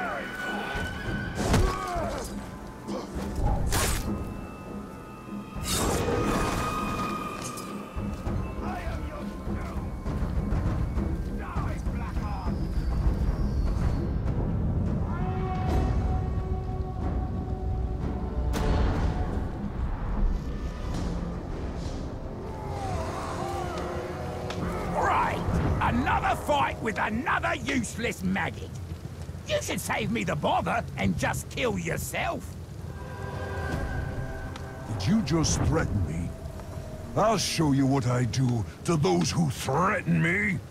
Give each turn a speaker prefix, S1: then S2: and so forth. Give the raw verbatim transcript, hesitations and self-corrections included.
S1: Another fight with another useless maggot. You should save me the bother and just kill yourself.
S2: Did you just threaten me? I'll show you what I do to those who threaten me.